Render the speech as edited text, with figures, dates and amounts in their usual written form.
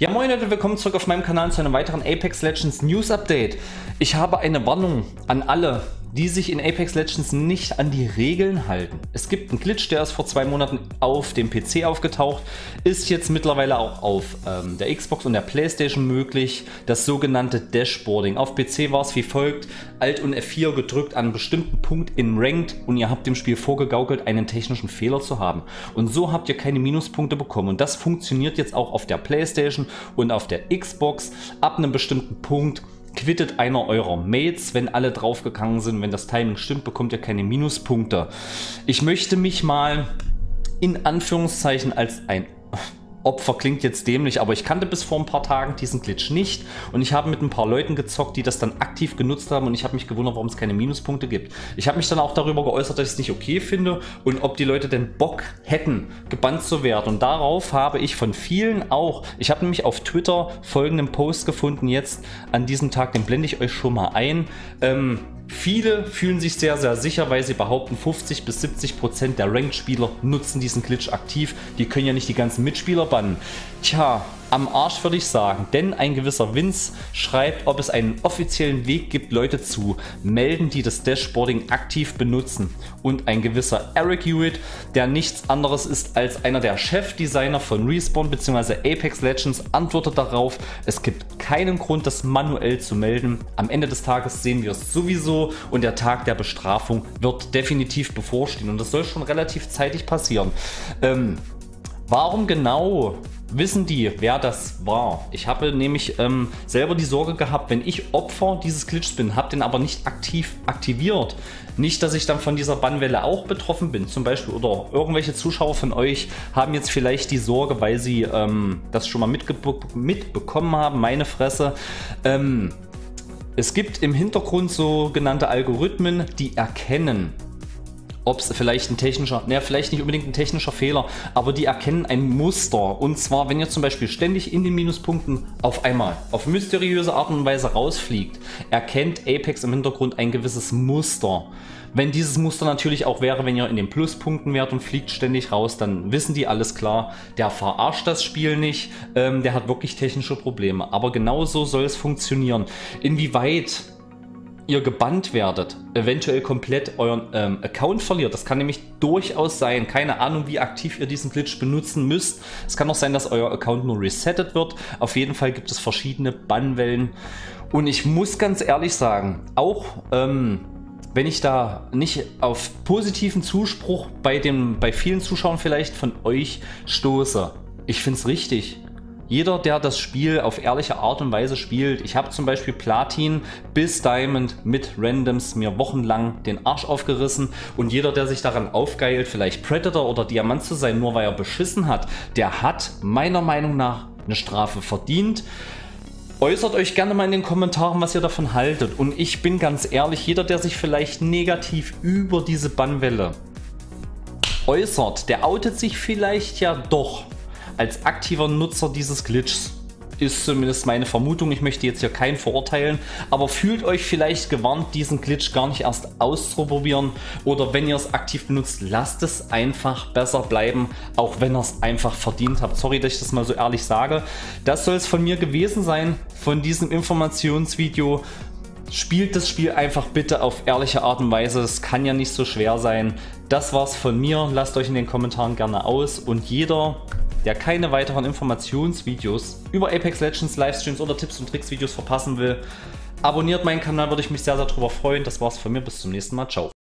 Ja moin Leute, willkommen zurück auf meinem Kanal zu einem weiteren Apex Legends News Update. Ich habe eine Warnung an alle, die sich in Apex Legends nicht an die Regeln halten. Es gibt einen Glitch, der ist vor 2 Monaten auf dem PC aufgetaucht, ist jetzt mittlerweile auch auf der Xbox und der Playstation möglich, das sogenannte Dashboarding. Auf PC war es wie folgt: Alt und F4 gedrückt an einem bestimmten Punkt in Ranked und ihr habt dem Spiel vorgegaukelt, einen technischen Fehler zu haben. Und so habt ihr keine Minuspunkte bekommen. Und das funktioniert jetzt auch auf der Playstation und auf der Xbox. Ab einem bestimmten Punkt quittet einer eurer Mates, wenn alle draufgegangen sind. Wenn das Timing stimmt, bekommt ihr keine Minuspunkte. Ich möchte mich mal in Anführungszeichen als ein Opfer, klingt jetzt dämlich, aber ich kannte bis vor ein paar Tagen diesen Glitch nicht und ich habe mit ein paar Leuten gezockt, die das dann aktiv genutzt haben, und ich habe mich gewundert, warum es keine Minuspunkte gibt. Ich habe mich dann auch darüber geäußert, dass ich es nicht okay finde und ob die Leute denn Bock hätten, gebannt zu werden, und darauf habe ich von vielen auch, ich habe nämlich auf Twitter folgenden Post gefunden jetzt an diesem Tag, den blende ich euch schon mal ein. Viele fühlen sich sehr, sehr sicher, weil sie behaupten, 50 bis 70% der Ranked-Spieler nutzen diesen Glitch aktiv. Die können ja nicht die ganzen Mitspieler bannen. Tja, am Arsch würde ich sagen, denn ein gewisser Vince schreibt, ob es einen offiziellen Weg gibt, Leute zu melden, die das Dashboarding aktiv benutzen. Und ein gewisser Eric Hewitt, der nichts anderes ist als einer der Chefdesigner von Respawn bzw. Apex Legends, antwortet darauf: Es gibt keinen Grund, das manuell zu melden. Am Ende des Tages sehen wir es sowieso und der Tag der Bestrafung wird definitiv bevorstehen. Und das soll schon relativ zeitig passieren. Warum genau wissen die, wer das war? Ich habe nämlich selber die Sorge gehabt, wenn ich Opfer dieses Glitches bin, habe den aber nicht aktiv aktiviert. Nicht, dass ich dann von dieser Bannwelle auch betroffen bin, zum Beispiel, oder irgendwelche Zuschauer von euch haben jetzt vielleicht die Sorge, weil sie das schon mal mitbekommen haben, meine Fresse. Es gibt im Hintergrund sogenannte Algorithmen, die erkennen, ob es vielleicht ein technischer, vielleicht nicht unbedingt ein technischer Fehler, aber die erkennen ein Muster. Und zwar, wenn ihr zum Beispiel ständig in den Minuspunkten auf einmal auf mysteriöse Art und Weise rausfliegt, erkennt Apex im Hintergrund ein gewisses Muster. Wenn dieses Muster natürlich auch wäre, wenn ihr in den Pluspunkten wärt und fliegt ständig raus, dann wissen die, alles klar, der verarscht das Spiel nicht, der hat wirklich technische Probleme. Aber genauso soll es funktionieren. Inwieweit ihr gebannt werdet, eventuell komplett euren Account verliert. Das kann nämlich durchaus sein. Keine Ahnung, wie aktiv ihr diesen Glitch benutzen müsst. Es kann auch sein, dass euer Account nur resettet wird. Auf jeden Fall gibt es verschiedene Bannwellen. Und ich muss ganz ehrlich sagen, auch wenn ich da nicht auf positiven Zuspruch bei vielen Zuschauern vielleicht von euch stoße, ich finde es richtig. Jeder, der das Spiel auf ehrliche Art und Weise spielt, ich habe zum Beispiel Platin bis Diamond mit Randoms mir wochenlang den Arsch aufgerissen, und jeder, der sich daran aufgeilt, vielleicht Predator oder Diamant zu sein, nur weil er beschissen hat, der hat meiner Meinung nach eine Strafe verdient. Äußert euch gerne mal in den Kommentaren, was ihr davon haltet, und ich bin ganz ehrlich, jeder, der sich vielleicht negativ über diese Bannwelle äußert, der outet sich vielleicht ja doch als aktiver Nutzer dieses Glitches. Ist zumindest meine Vermutung. Ich möchte jetzt hier keinen verurteilen, aber fühlt euch vielleicht gewarnt, diesen Glitch gar nicht erst auszuprobieren, oder wenn ihr es aktiv benutzt, lasst es einfach besser bleiben, auch wenn ihr es einfach verdient habt. Sorry, dass ich das mal so ehrlich sage. Das soll es von mir gewesen sein, von diesem Informationsvideo. Spielt das Spiel einfach bitte auf ehrliche Art und Weise, es kann ja nicht so schwer sein. Das war's von mir, lasst euch in den Kommentaren gerne aus, und jeder, der keine weiteren Informationsvideos über Apex Legends, Livestreams oder Tipps und Tricks Videos verpassen will, abonniert meinen Kanal, würde ich mich sehr, sehr darüber freuen. Das war's von mir, bis zum nächsten Mal, ciao.